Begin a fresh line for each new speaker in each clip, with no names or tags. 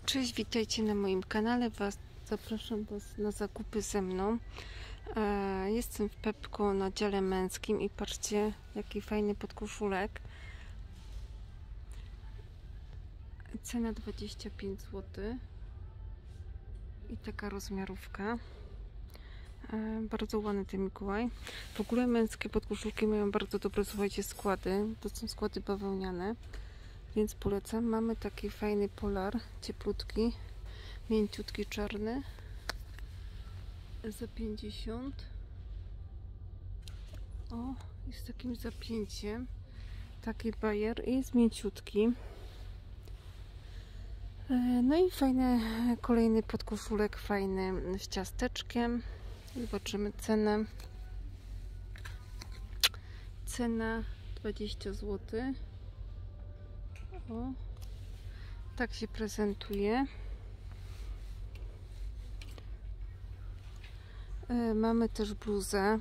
Cześć, witajcie na moim kanale. Zapraszam Was na zakupy ze mną. Jestem w Pepco na dziale męskim i patrzcie, jaki fajny podkoszulek. Cena 25 zł i taka rozmiarówka. Bardzo ładny ten Mikołaj. W ogóle męskie podkoszulki mają bardzo dobre, słuchajcie, składy. To są składy bawełniane, więc polecam. Mamy taki fajny polar, cieplutki, mięciutki, czarny za 50. O, jest takim zapięciem. Taki bajer i jest mięciutki. No i fajny kolejny podkoszulek, fajny z ciasteczkiem. Zobaczymy cenę. Cena 20 zł. O, tak się prezentuje. Mamy też bluzę.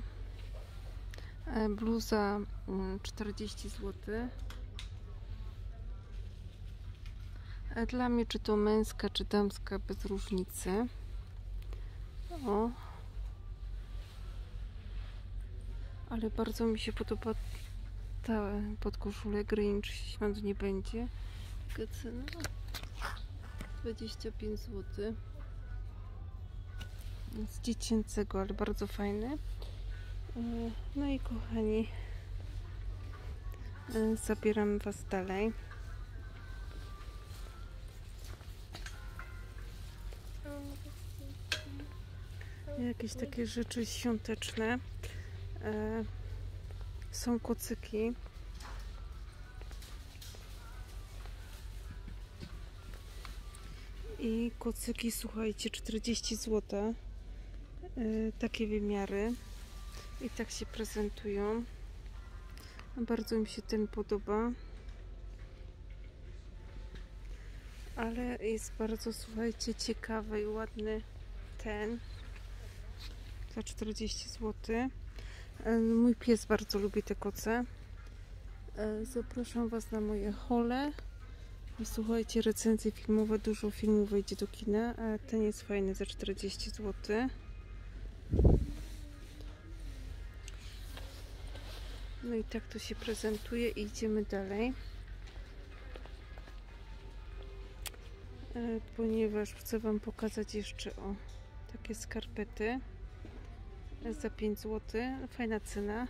Bluza 40 zł. Dla mnie czy to męska, czy damska, bez różnicy. O, ale bardzo mi się podoba ta podkoszulek Grinch, świąt nie będzie. Jaka cena? 25 zł. Z dziecięcego, ale bardzo fajny. No i kochani, zabieram Was dalej. Jakieś takie rzeczy świąteczne. Są kocyki. I kocyki, słuchajcie, 40 zł. Takie wymiary. I tak się prezentują. Bardzo mi się ten podoba. Ale jest bardzo, słuchajcie, ciekawy i ładny ten. Za 40 zł. Mój pies bardzo lubi te koce. Zapraszam Was na moje hole. Słuchajcie, recenzje filmowe, dużo filmów wejdzie do kina, a ten jest fajny za 40 zł. No i tak to się prezentuje i idziemy dalej. Ponieważ chcę Wam pokazać jeszcze takie skarpety za 5 zł. Fajna cena.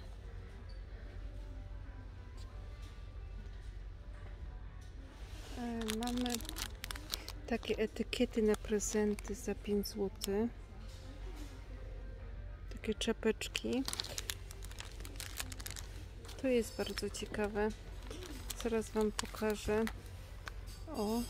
Mamy takie etykiety na prezenty za 5 zł. Takie czapeczki. To jest bardzo ciekawe. Zaraz Wam pokażę. O,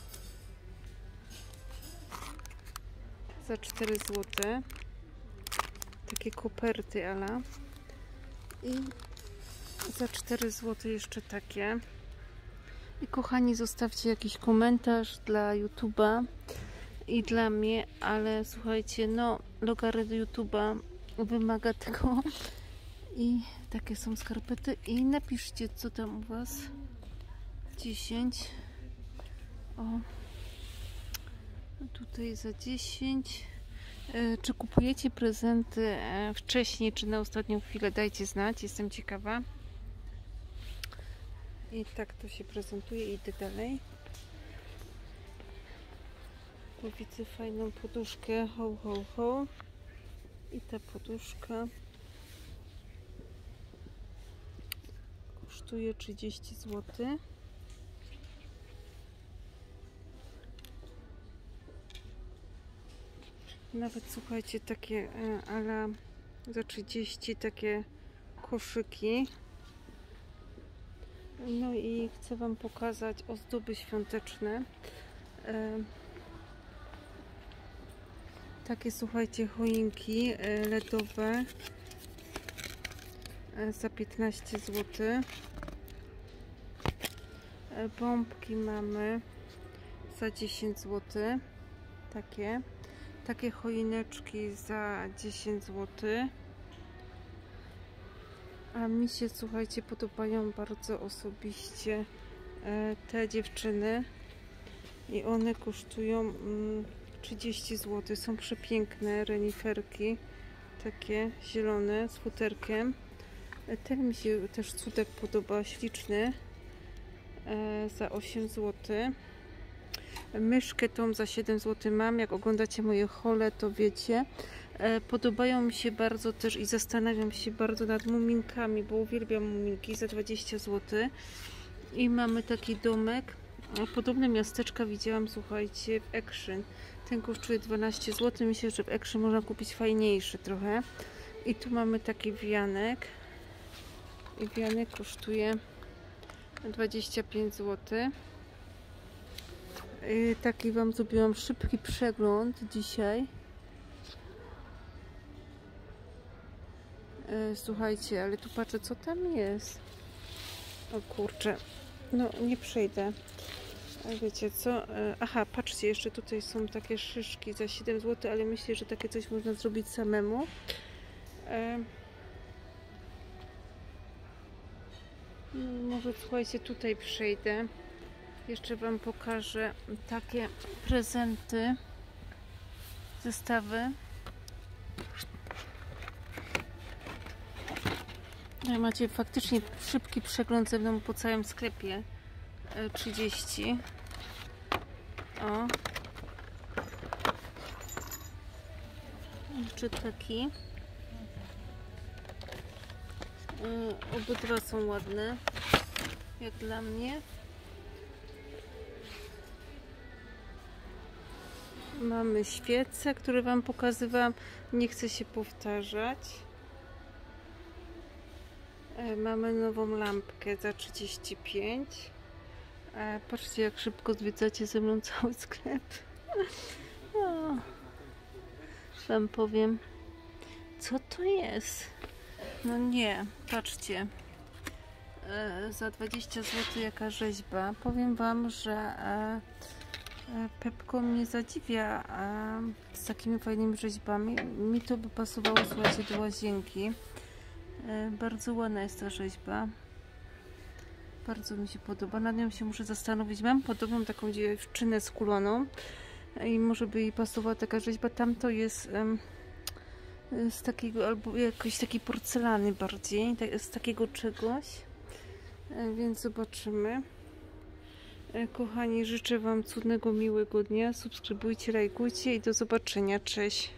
za 4 zł. Takie koperty ala. I za 4 zł jeszcze takie. I kochani, zostawcie jakiś komentarz dla YouTube'a i dla mnie, ale słuchajcie, no logarytm YouTube'a wymaga tego. I takie są skarpety. I napiszcie, co tam u Was. 10. O, tutaj za 10. Czy kupujecie prezenty wcześniej, czy na ostatnią chwilę? Dajcie znać, jestem ciekawa. I tak to się prezentuje. Idę dalej. Tu widzę fajną poduszkę. Ho, ho, ho. I ta poduszka kosztuje 30 zł. Nawet słuchajcie, takie ala za 30 takie koszyki. No i chcę Wam pokazać ozdoby świąteczne. Takie, słuchajcie, choinki LEDowe za 15 zł. Bombki mamy za 10 zł. Takie choineczki za 10 zł. A mi się, słuchajcie, podobają bardzo osobiście te dziewczyny. i one kosztują 30 zł. Są przepiękne reniferki, takie zielone z futerkiem. Ten mi się też cudek podoba, śliczny, za 8 zł. Myszkę tą za 7 zł mam. Jak oglądacie moje haule, to wiecie. Podobają mi się bardzo też i zastanawiam się bardzo nad muminkami, bo uwielbiam muminki, za 20 zł. I mamy taki domek. Podobne miasteczka widziałam, słuchajcie, w Action. Ten kosztuje 12 zł. Myślę, że w Action można kupić fajniejszy trochę. I tu mamy taki wianek. I wianek kosztuje 25 zł. Taki wam zrobiłam szybki przegląd dzisiaj. Słuchajcie, ale tu patrzę, co tam jest. O kurczę, no nie przejdę. Wiecie co? Aha, patrzcie, jeszcze tutaj są takie szyszki za 7 zł, ale myślę, że takie coś można zrobić samemu. Może słuchajcie, tutaj przejdę. Jeszcze wam pokażę takie prezenty, zestawy. Macie faktycznie szybki przegląd ze mną po całym sklepie. 30. O. Jeszcze taki. Obydwa są ładne, jak dla mnie. Mamy świece, które wam pokazywałam. Nie chcę się powtarzać. Mamy nową lampkę za 35. Patrzcie, jak szybko zwiedzacie ze mną cały sklep. O, wam powiem, co to jest. No nie, patrzcie. Za 20 zł jaka rzeźba. Powiem wam, że Pepko mnie zadziwia z takimi fajnymi rzeźbami. Mi to by pasowało, słuchajcie, do łazienki. Bardzo ładna jest ta rzeźba. Bardzo mi się podoba. Nad nią się muszę zastanowić. Mam podobną taką dziewczynę skuloną i może by jej pasowała taka rzeźba. Tamto jest z takiego, albo jakoś takiej porcelany bardziej, z takiego czegoś. Więc zobaczymy. Kochani, życzę wam cudnego, miłego dnia. Subskrybujcie, lajkujcie i do zobaczenia. Cześć!